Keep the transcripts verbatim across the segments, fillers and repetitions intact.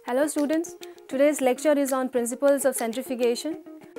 Hello students, today's lecture is on principles of centrifugation.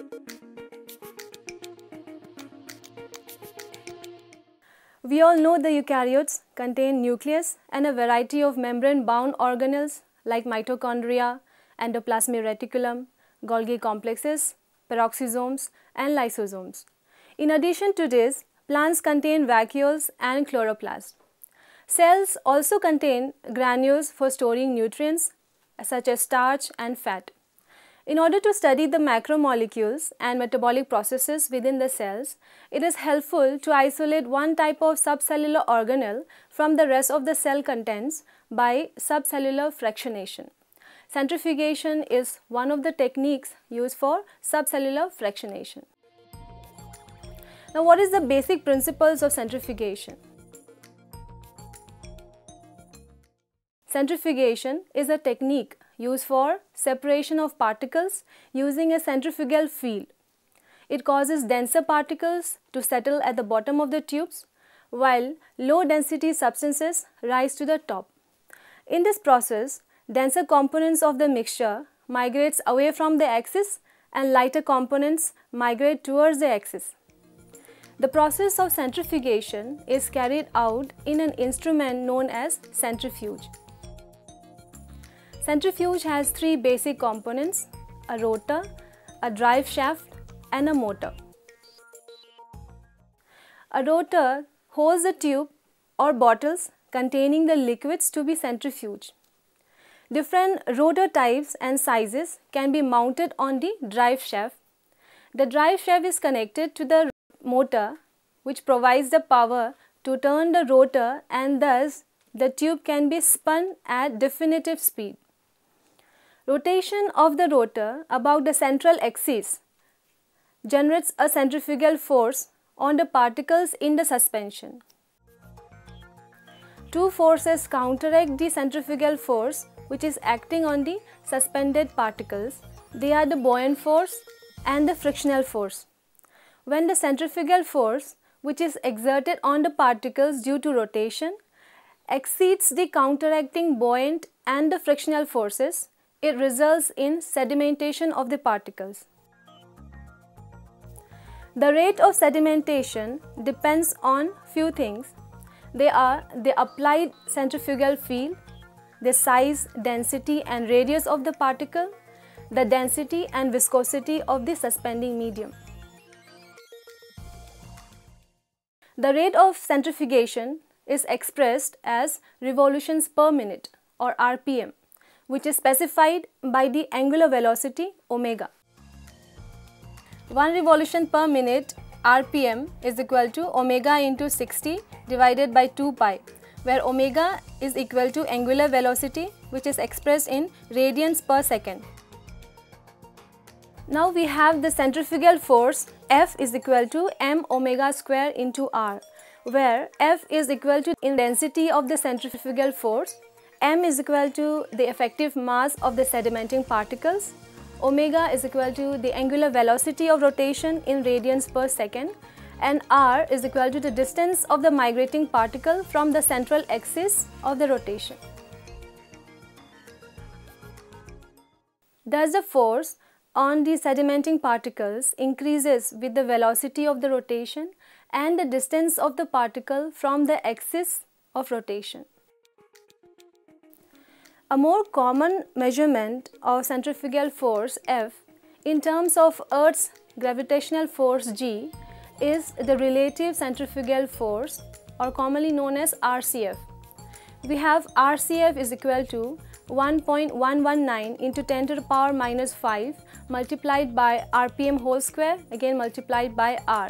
We all know the eukaryotes contain nucleus and a variety of membrane-bound organelles like mitochondria, endoplasmic reticulum, Golgi complexes, peroxisomes and lysosomes. In addition to this, plants contain vacuoles and chloroplasts. Cells also contain granules for storing nutrients such as starch and fat. In order to study the macromolecules and metabolic processes within the cells, it is helpful to isolate one type of subcellular organelle from the rest of the cell contents by subcellular fractionation. Centrifugation is one of the techniques used for subcellular fractionation. Now, what is the basic principles of centrifugation? Centrifugation is a technique used for separation of particles using a centrifugal field. It causes denser particles to settle at the bottom of the tubes, while low density substances rise to the top. In this process, denser components of the mixture migrates away from the axis and lighter components migrate towards the axis. The process of centrifugation is carried out in an instrument known as centrifuge. Centrifuge has three basic components: a rotor, a drive shaft and a motor. A rotor holds the tube or bottles containing the liquids to be centrifuged. Different rotor types and sizes can be mounted on the drive shaft. The drive shaft is connected to the motor, which provides the power to turn the rotor, and thus the tube can be spun at definitive speed. Rotation of the rotor about the central axis generates a centrifugal force on the particles in the suspension. Two forces counteract the centrifugal force which is acting on the suspended particles. They are the buoyant force and the frictional force. When the centrifugal force, which is exerted on the particles due to rotation, exceeds the counteracting buoyant and the frictional forces, it results in sedimentation of the particles. The rate of sedimentation depends on few things. They are the applied centrifugal field, the size, density and radius of the particle, the density and viscosity of the suspending medium. The rate of centrifugation is expressed as revolutions per minute or R P M, which is specified by the angular velocity omega. One revolution per minute R P M is equal to omega into sixty divided by two pi, where omega is equal to angular velocity, which is expressed in radians per second. Now we have the centrifugal force F is equal to m omega square into r, where F is equal to in density of the centrifugal force, m is equal to the effective mass of the sedimenting particles, omega is equal to the angular velocity of rotation in radians per second, and r is equal to the distance of the migrating particle from the central axis of the rotation. Thus, the force on the sedimenting particles increases with the velocity of the rotation and the distance of the particle from the axis of rotation. A more common measurement of centrifugal force F in terms of Earth's gravitational force G is the relative centrifugal force, or commonly known as R C F. We have R C F is equal to one point one one nine into ten to the power minus five multiplied by R P M whole square, again multiplied by R.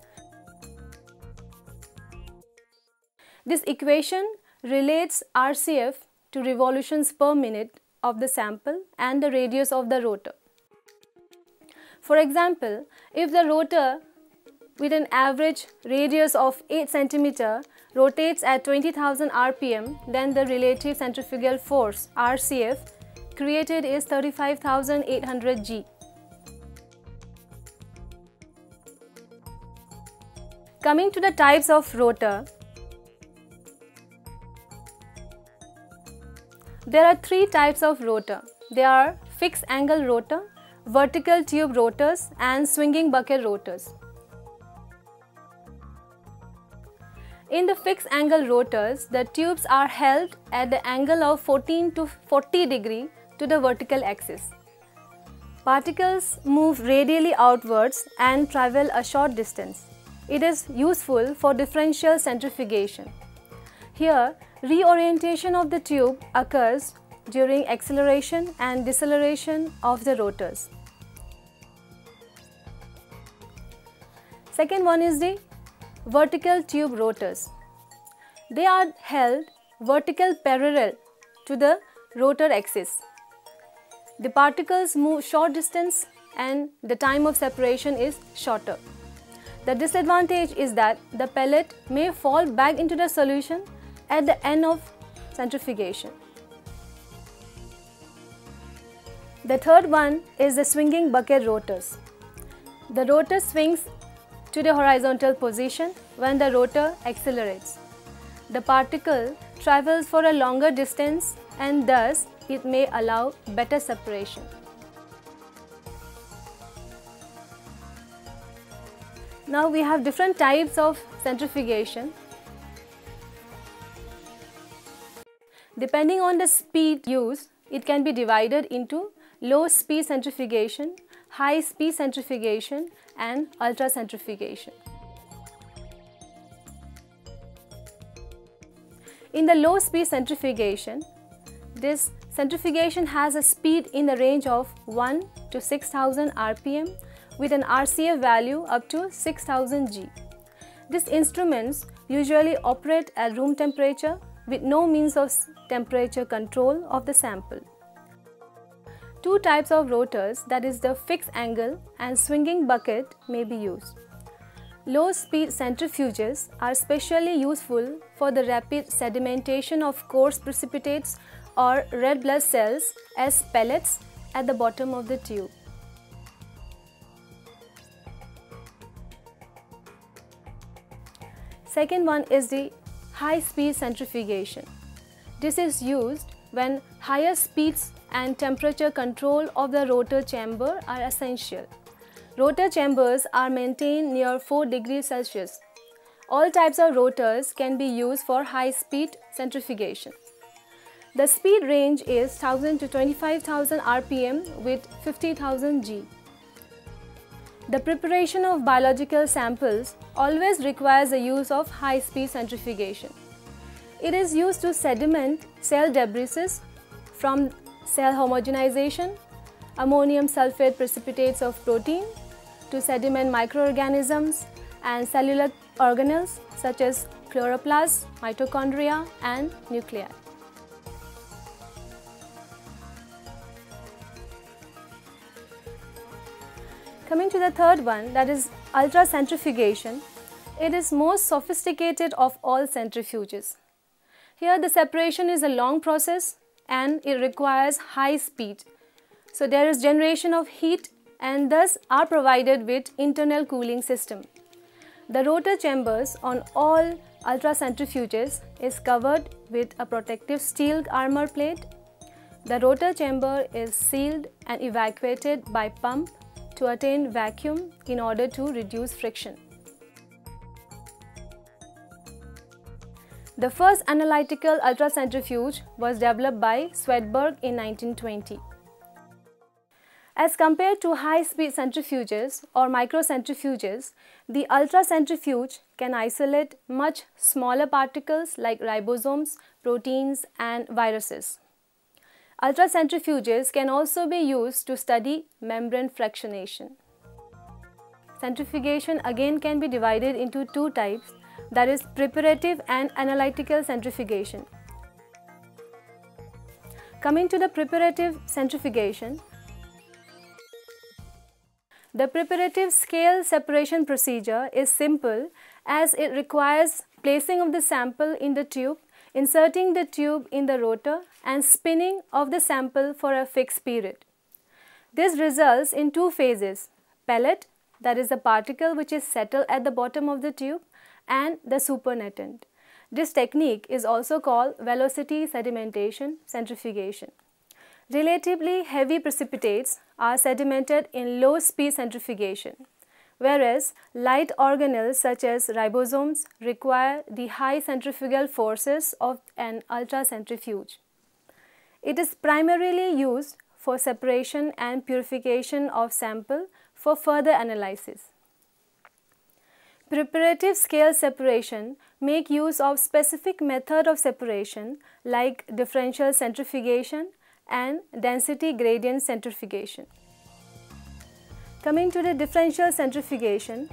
This equation relates R C F to revolutions per minute of the sample and the radius of the rotor. For example, if the rotor with an average radius of eight centimeters rotates at twenty thousand R P M, then the relative centrifugal force R C F created is thirty-five thousand eight hundred G. Coming to the types of rotor, there are three types of rotor. There are fixed angle rotor, vertical tube rotors and swinging bucket rotors. In the fixed angle rotors, the tubes are held at the angle of fourteen to forty degree to the vertical axis. Particles move radially outwards and travel a short distance. It is useful for differential centrifugation. Here, reorientation of the tube occurs during acceleration and deceleration of the rotors. Second one is the vertical tube rotors. They are held vertical parallel to the rotor axis. The particles move short distance and the time of separation is shorter. The disadvantage is that the pellet may fall back into the solution at the end of centrifugation. The third one is the swinging bucket rotors. The rotor swings to the horizontal position when the rotor accelerates. The particle travels for a longer distance and thus it may allow better separation. Now we have different types of centrifugation. Depending on the speed used, it can be divided into low speed centrifugation, high speed centrifugation and ultracentrifugation. In the low speed centrifugation, this centrifugation has a speed in the range of one to six thousand R P M with an R C F value up to six thousand G. These instruments usually operate at room temperature with no means of temperature control of the sample. Two types of rotors, that is the fixed angle and swinging bucket, may be used. Low speed centrifuges are especially useful for the rapid sedimentation of coarse precipitates or red blood cells as pellets at the bottom of the tube. Second one is the high speed centrifugation. This is used when higher speeds and temperature control of the rotor chamber are essential. Rotor chambers are maintained near four degrees Celsius. All types of rotors can be used for high speed centrifugation. The speed range is one thousand to twenty-five thousand R P M with fifty thousand G. The preparation of biological samples always requires the use of high speed centrifugation. It is used to sediment cell debris from cell homogenization, ammonium sulfate precipitates of protein, to sediment microorganisms and cellular organelles such as chloroplasts, mitochondria and nuclei. Coming to the third one, that is ultracentrifugation. It is most sophisticated of all centrifuges. Here the separation is a long process and it requires high speed. So there is generation of heat and thus are provided with internal cooling system. The rotor chambers on all ultracentrifuges is covered with a protective steel armor plate. The rotor chamber is sealed and evacuated by pump to attain vacuum in order to reduce friction. The first analytical ultracentrifuge was developed by Swedberg in nineteen twenty. As compared to high-speed centrifuges or microcentrifuges, the ultracentrifuge can isolate much smaller particles like ribosomes, proteins and viruses. Ultracentrifuges can also be used to study membrane fractionation. Centrifugation again can be divided into two types, that is preparative and analytical centrifugation. Coming to the preparative centrifugation, the preparative scale separation procedure is simple as it requires placing of the sample in the tube, inserting the tube in the rotor and spinning of the sample for a fixed period. This results in two phases: pellet, that is the particle which is settled at the bottom of the tube, and the supernatant. This technique is also called velocity sedimentation centrifugation. Relatively heavy precipitates are sedimented in low speed centrifugation, whereas light organelles such as ribosomes require the high centrifugal forces of an ultracentrifuge. It is primarily used for separation and purification of sample for further analysis. Preparative scale separation make use of specific method of separation like differential centrifugation and density gradient centrifugation. Coming to the differential centrifugation,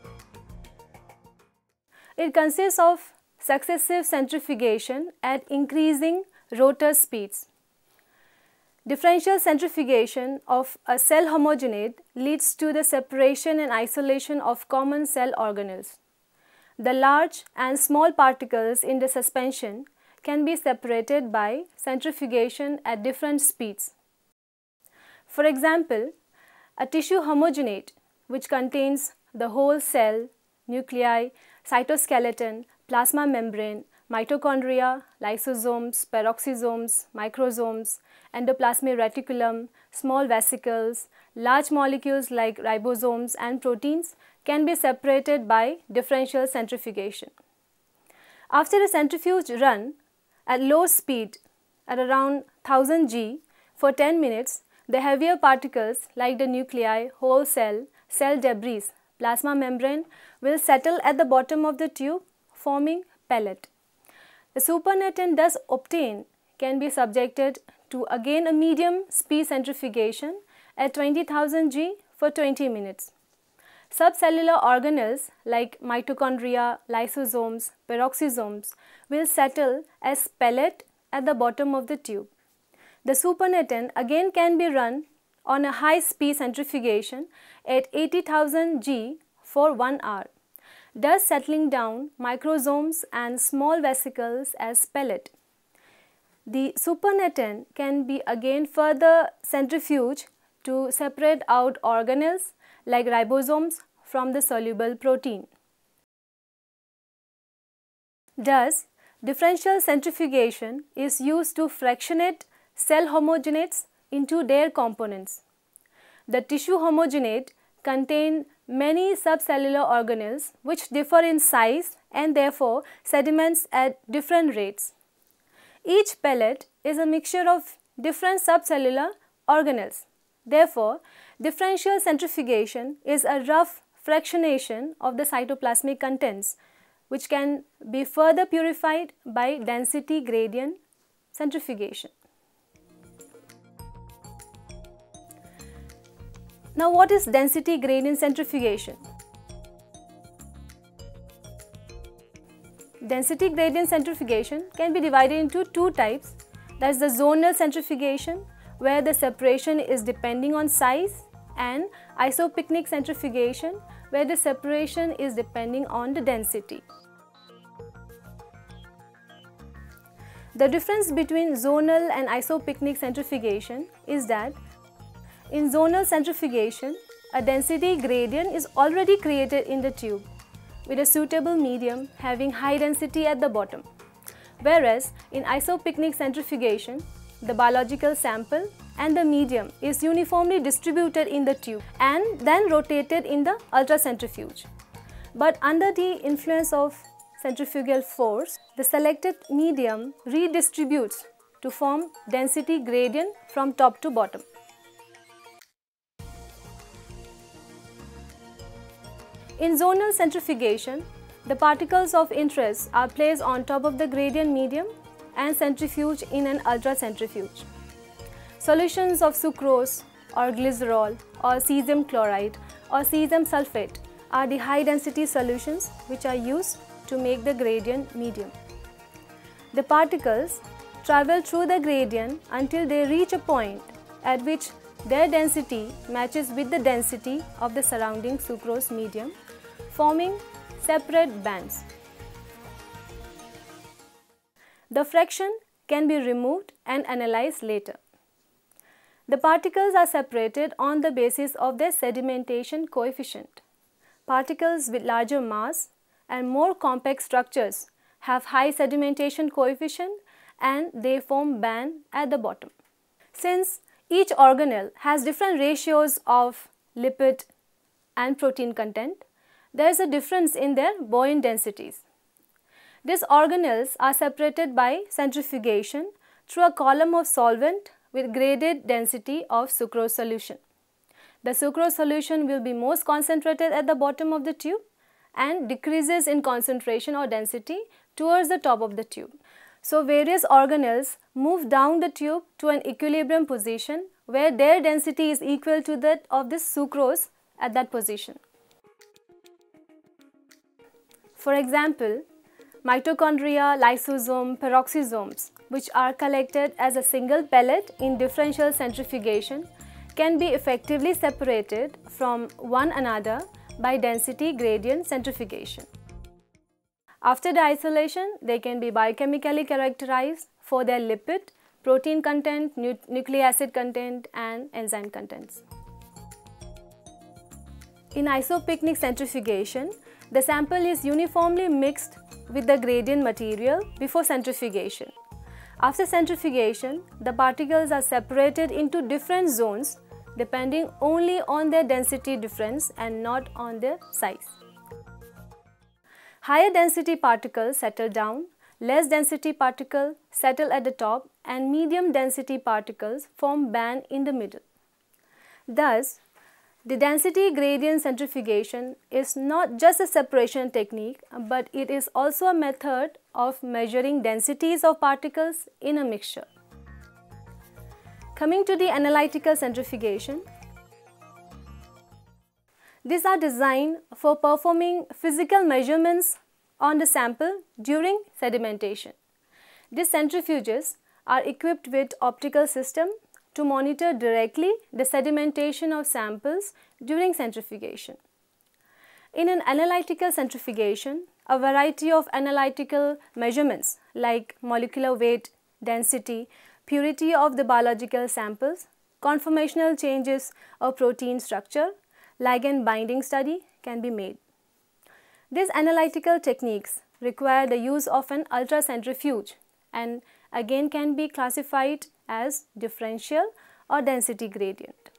it consists of successive centrifugation at increasing rotor speeds. Differential centrifugation of a cell homogenate leads to the separation and isolation of common cell organelles. The large and small particles in the suspension can be separated by centrifugation at different speeds. For example, a tissue homogenate which contains the whole cell, nuclei, cytoskeleton, plasma membrane, mitochondria, lysosomes, peroxisomes, microsomes, endoplasmic reticulum, small vesicles, large molecules like ribosomes and proteins can be separated by differential centrifugation. After a centrifuge run at low speed at around one thousand G for ten minutes, the heavier particles like the nuclei, whole cell, cell debris, plasma membrane will settle at the bottom of the tube, forming pellet. The supernatant thus obtained can be subjected to again a medium speed centrifugation at twenty thousand G for twenty minutes. Subcellular organelles like mitochondria, lysosomes, peroxisomes will settle as pellet at the bottom of the tube. The supernatant again can be run on a high speed centrifugation at eighty thousand G for one hour, thus settling down microsomes and small vesicles as pellet. The supernatant can be again further centrifuged to separate out organelles like ribosomes from the soluble protein. Thus, differential centrifugation is used to fractionate cell homogenates into their components. The tissue homogenate contain many subcellular organelles which differ in size and therefore sediments at different rates. Each pellet is a mixture of different subcellular organelles. Therefore, differential centrifugation is a rough fractionation of the cytoplasmic contents which can be further purified by density gradient centrifugation. Now, what is density gradient centrifugation? Density gradient centrifugation can be divided into two types, that is the zonal centrifugation where the separation is depending on size, and isopycnic centrifugation where the separation is depending on the density. The difference between zonal and isopycnic centrifugation is that in zonal centrifugation, a density gradient is already created in the tube with a suitable medium having high density at the bottom, whereas in isopycnic centrifugation, the biological sample and the medium is uniformly distributed in the tube and then rotated in the ultracentrifuge. But under the influence of centrifugal force, the selected medium redistributes to form density gradient from top to bottom. In zonal centrifugation, the particles of interest are placed on top of the gradient medium and centrifuged in an ultracentrifuge. Solutions of sucrose or glycerol or cesium chloride or cesium sulfate are the high density solutions which are used to make the gradient medium. The particles travel through the gradient until they reach a point at which their density matches with the density of the surrounding sucrose medium, forming separate bands. The fraction can be removed and analyzed later. The particles are separated on the basis of their sedimentation coefficient. Particles with larger mass and more compact structures have high sedimentation coefficient and they form band at the bottom. Since each organelle has different ratios of lipid and protein content, there is a difference in their buoyant densities. These organelles are separated by centrifugation through a column of solvent with graded density of sucrose solution. The sucrose solution will be most concentrated at the bottom of the tube and decreases in concentration or density towards the top of the tube. So, various organelles move down the tube to an equilibrium position where their density is equal to that of this sucrose at that position. For example, mitochondria, lysosome, peroxisomes, which are collected as a single pellet in differential centrifugation, can be effectively separated from one another by density gradient centrifugation. After the isolation, they can be biochemically characterized for their lipid, protein content, nu nucleic acid content and enzyme contents. In isopycnic centrifugation, the sample is uniformly mixed with the gradient material before centrifugation. After centrifugation, the particles are separated into different zones depending only on their density difference and not on their size. Higher density particles settle down, less density particles settle at the top and medium density particles form band in the middle. Thus, the density gradient centrifugation is not just a separation technique, but it is also a method of measuring densities of particles in a mixture. Coming to the analytical centrifugation, these are designed for performing physical measurements on the sample during sedimentation. These centrifuges are equipped with optical system to monitor directly the sedimentation of samples during centrifugation. In an analytical centrifugation, a variety of analytical measurements like molecular weight, density, purity of the biological samples, conformational changes of protein structure, ligand binding study can be made. These analytical techniques require the use of an ultracentrifuge and again can be classified as differential or density gradient.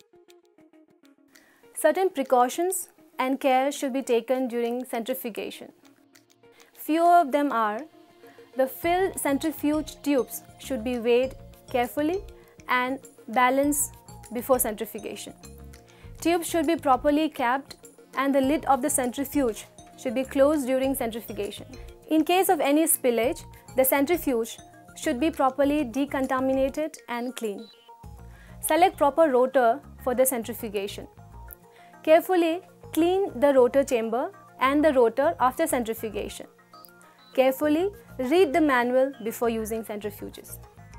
Certain precautions and care should be taken during centrifugation. Few of them are: the filled centrifuge tubes should be weighed carefully and balanced before centrifugation. Tubes should be properly capped and the lid of the centrifuge should be closed during centrifugation. In case of any spillage, the centrifuge should be properly decontaminated and clean. Select proper rotor for the centrifugation. Carefully clean the rotor chamber and the rotor after centrifugation. Carefully read the manual before using centrifuges.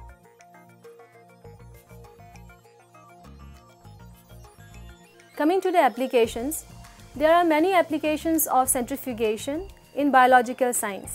Coming to the applications, there are many applications of centrifugation in biological science.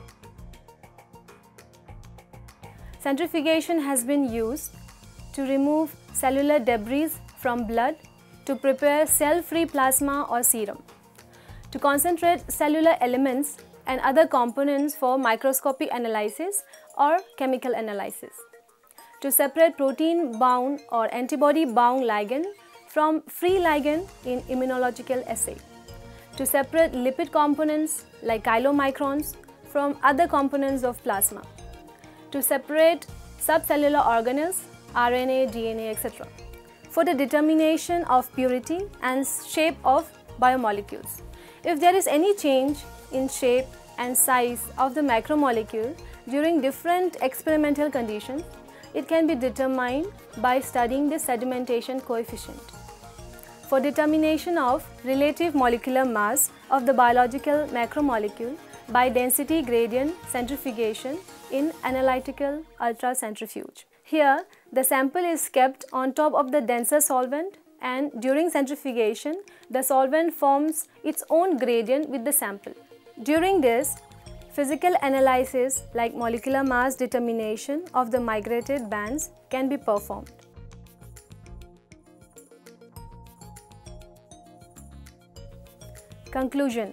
Centrifugation has been used to remove cellular debris from blood to prepare cell-free plasma or serum, to concentrate cellular elements and other components for microscopic analysis or chemical analysis, to separate protein-bound or antibody-bound ligand from free ligand in immunological assay, to separate lipid components like chylomicrons from other components of plasma, to separate subcellular organelles, R N A, D N A, et cetera, for the determination of purity and shape of biomolecules. If there is any change in shape and size of the macromolecule during different experimental conditions, it can be determined by studying the sedimentation coefficient. For determination of relative molecular mass of the biological macromolecule by density gradient centrifugation in analytical ultracentrifuge. Here, the sample is kept on top of the denser solvent, and during centrifugation, the solvent forms its own gradient with the sample. During this, physical analysis like molecular mass determination of the migrated bands can be performed. Conclusion: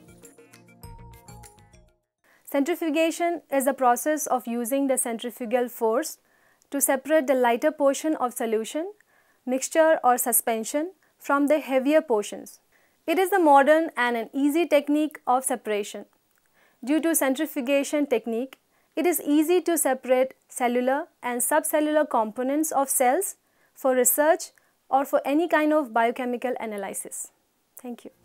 centrifugation is the process of using the centrifugal force to separate the lighter portion of solution, mixture or suspension from the heavier portions. It is the modern and an easy technique of separation. Due to centrifugation technique, it is easy to separate cellular and subcellular components of cells for research or for any kind of biochemical analysis. Thank you.